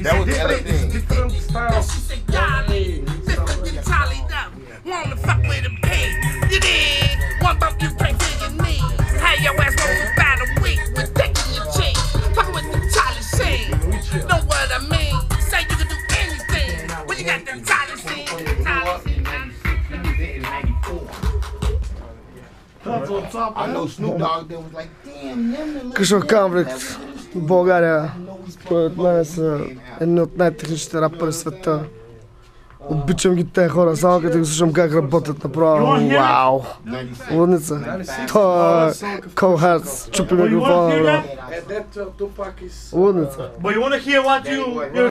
That was the LA thing. Different styles. She said, golly, you tallied up. Wanna fuck with a pig. You did. One bump you can't feel your knee. Had your ass roll for about a week with dick in your cheek. Fucking with the Charlie scene. Know what I mean? Say you can do anything. When you got the Charlie scene. I know Snoop Dogg then was like, damn, them Кажу България, според мен са едни от най-техничните рапъри в света. Обичам ги те хора, само като ги слушам как работят направо. Вау! Лудница. Това е Cold Hearts, чупи микрофона, бро. Лудница.